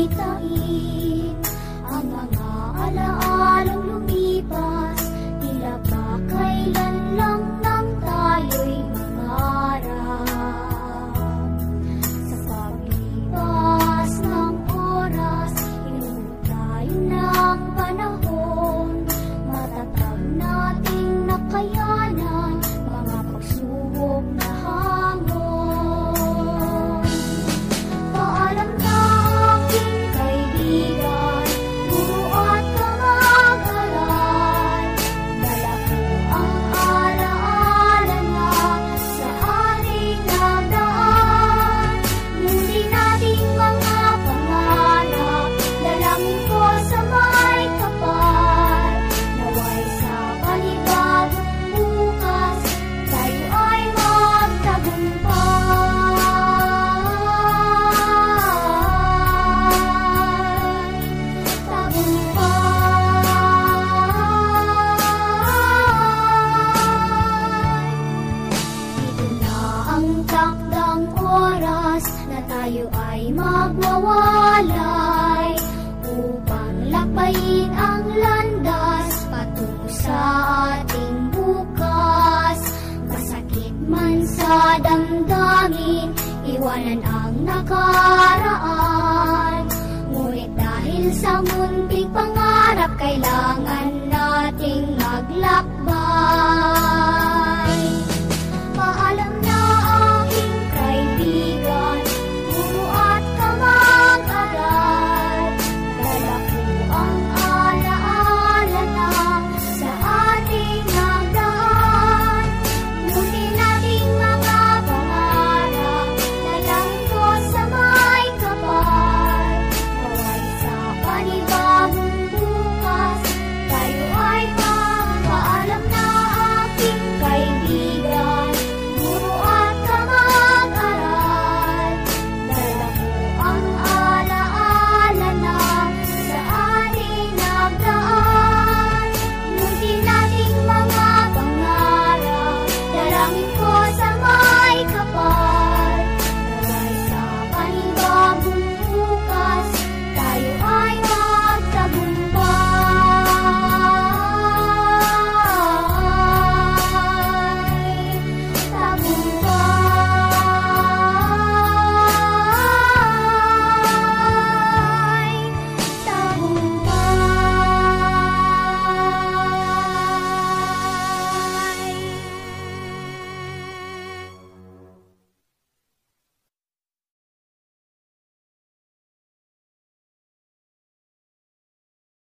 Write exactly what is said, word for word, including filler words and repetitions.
balitain ang mga alaalang lumipas, tila ba kailan lang nang tayo'y mangarap. Sa paglipas ng oras, inuwi tayo ng panahon, matatag nating nakayanan mga pagsubok na hamon. Paalam na aking kaibigan, guro at kamag-aral, dala ko ang alaala na sa ating nagdaan. Muli nating mga pangarap, dalangin ko sa may kapal, naway sa panibagong bukas tayo ay magtagumpay. Ito na ang takdang oras na tayo ay magwawalay upang lakbayin ang landas patungo sa ating bukas. Masakit man sa damdamin, iwanan ang nakaraan, ngunit dahil sa munting pangarap, kailangan nating maglakbay.